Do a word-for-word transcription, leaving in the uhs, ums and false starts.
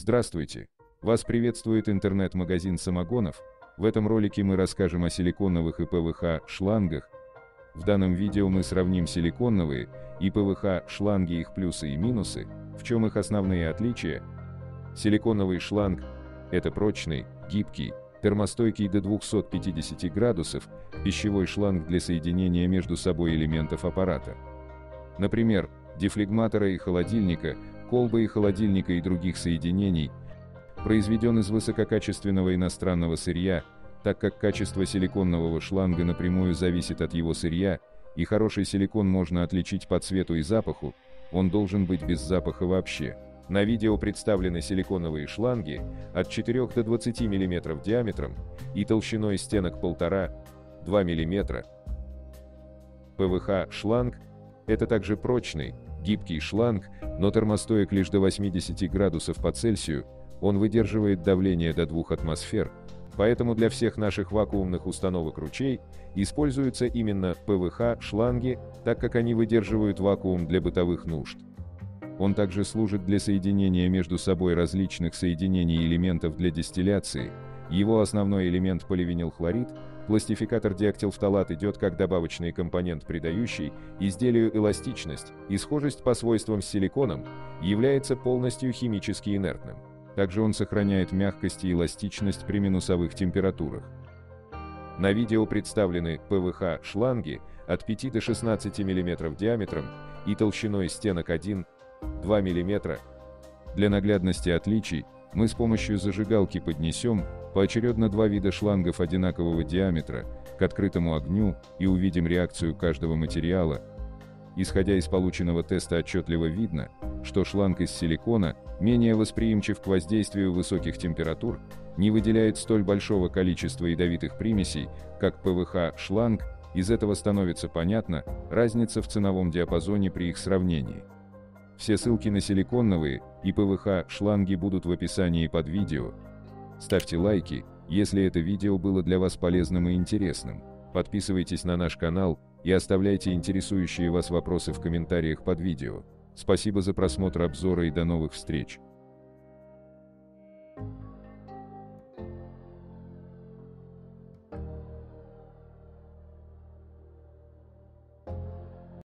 Здравствуйте! Вас приветствует интернет-магазин самогонов. В этом ролике мы расскажем о силиконовых и ПВХ шлангах. В данном видео мы сравним силиконовые и ПВХ шланги, их плюсы и минусы, в чем их основные отличия. Силиконовый шланг – это прочный, гибкий, термостойкий до двухсот пятидесяти градусов, пищевой шланг для соединения между собой элементов аппарата. Например, дефлегматора и холодильника, колбы и холодильника и других соединений, произведен из высококачественного иностранного сырья, так как качество силиконового шланга напрямую зависит от его сырья, и хороший силикон можно отличить по цвету и запаху, он должен быть без запаха вообще. На видео представлены силиконовые шланги от четырёх до двадцати миллиметров диаметром и толщиной стенок полтора-два миллиметра. ПВХ шланг – это также прочный, гибкий шланг, но термостоек лишь до восьмидесяти градусов по Цельсию, он выдерживает давление до двух атмосфер, поэтому для всех наших вакуумных установок ручей используются именно ПВХ шланги, так как они выдерживают вакуум для бытовых нужд. Он также служит для соединения между собой различных соединений элементов для дистилляции. Его основной элемент поливинилхлорид, пластификатор диактилфталат, идет как добавочный компонент, придающий изделию эластичность и схожесть по свойствам с силиконом, является полностью химически инертным. Также он сохраняет мягкость и эластичность при минусовых температурах. На видео представлены ПВХ шланги от пяти до шестнадцати миллиметров диаметром и толщиной стенок один-два миллиметра. Для наглядности отличий мы с помощью зажигалки поднесем поочередно два вида шлангов одинакового диаметра к открытому огню и увидим реакцию каждого материала. Исходя из полученного теста, отчетливо видно, что шланг из силикона менее восприимчив к воздействию высоких температур, не выделяет столь большого количества ядовитых примесей, как ПВХ шланг. Из этого становится понятна разница в ценовом диапазоне при их сравнении. Все ссылки на силиконовые и ПВХ шланги будут в описании под видео. Ставьте лайки, если это видео было для вас полезным и интересным. Подписывайтесь на наш канал и оставляйте интересующие вас вопросы в комментариях под видео. Спасибо за просмотр обзора и до новых встреч!